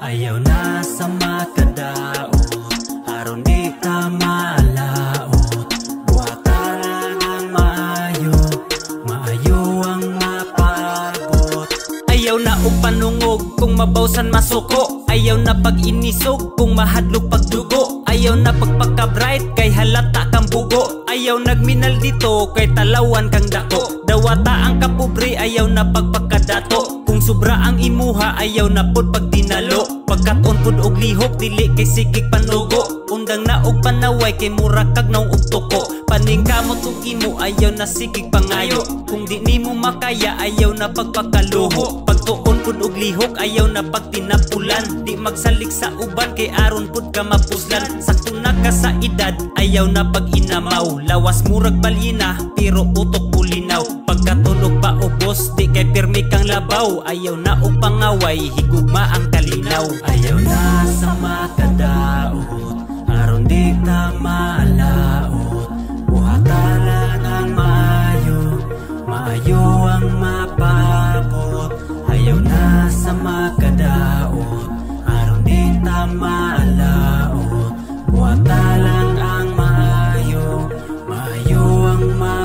Ayaw na sa makadaot, aron di ta malaot. Buhatan lang ang maayo, maayo ang mapabot. Ayaw na og panungog kung mabawsan masuko. Ayaw na pag-inisog kung mahadlok pagdugo. Ayaw na pagpaka-bright kay halata kang bugo. Ayaw nagminal dito kay talawan kang dako. Dawata ang kapobre, ayaw na pagpakadato. Kung sobra ang imuha, ayaw na pod pagdinalo. Pagkaton pod og lihok, dili kay sikik panugo. Undang na og panaway kay mura kag naong og tuko. Paning kamot ug imo, ayaw na sikik pangayo. Kung di nimo makaya, ayaw na pagpakaluho. Pagtuon pod og lihok, ayaw na pagtinapulan. Di magsalik sa uban kay aron pod ka mapuslan. Sakto na ka sa edad, ayaw na pag-inamaw. Lawas murag balyina, pero utok bulinaw. Pagkatunog pa ubos, di kay pirmi kang labaw. Ayaw na og pangaway, higugma ang kalinaw. Ayaw na sa makadaot, aron di ta malaot. Buhatan lang ang maayo, maayo ang mapabot. Ayaw na sa makadaot, aron di ta malaot. Buhatan lang ang maayo, maayo ang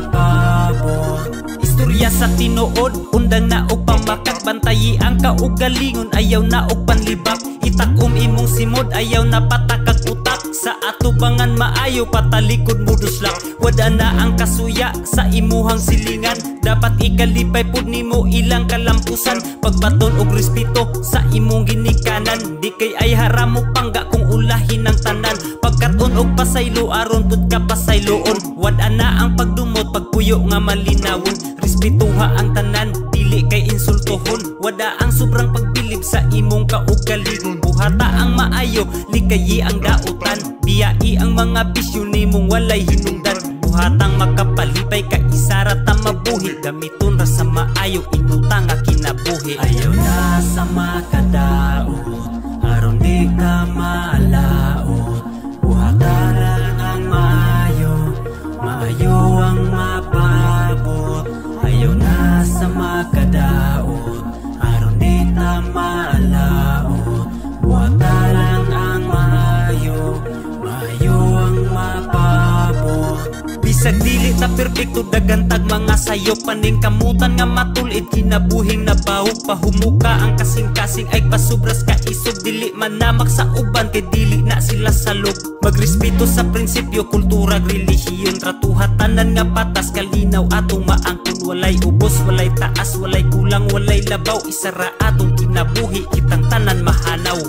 mapabot. Istorya sa tinuod, undang na og pamakat. Bantayi ang kaugalingon, ayaw na og panlibak. Itakom imong simod, ayaw na patakag utak. Sa atubangan maayo, patalikod mo duslak. Wada na ang kasuya sa imuhang silingan. Dapat ikalipay pod nimo ilang kalampusan. Pagbaton og respeto sa imong ginikanan. Di kay ay haramo pangga kung ulahin ang tanan. Pagkaton og pasaylo, aron pud ka pasayloon. Wada na ang pagdumot, pagpuyo nga malinawon. Respetuha ang tanan, dili kay insultohon. Wada ang sobrang pagbilib sa imong kaugalingon. Buhata ang maayo, likayi ang dautan. Biyai ang mga bisyo nimong walay hinungdan. Buhatang makapalipay ka isara ta mabuhi. Gamiton ra sa maayo, inutang nga kinabuhi. Ayaw na sa makadaot, aron di ka malaot. Buhatan lang ang maayo, maayo ang mapabot. Ayaw na sa makadaot, aron di ta malaot. Buhatan lang ang maayo, maayo ang mapabot. Bisag dili ta perpekto, dagantag mga sayo. Paning kamutan nga matulid, kinabuhing nabawog. Pahumuka ang kasing-kasing ay pasubras ka isog. Dili manamak sa uban kay dili na sila salog. Magrespeto sa prinsipyo, kultura, relihiyon. Ratuhatanan nga patas, kalinaw atong maangkon. Walay ubos, walay taas, walay kulang, walay labaw. Isara atong kinabuhi, kitang tanan mahanaw.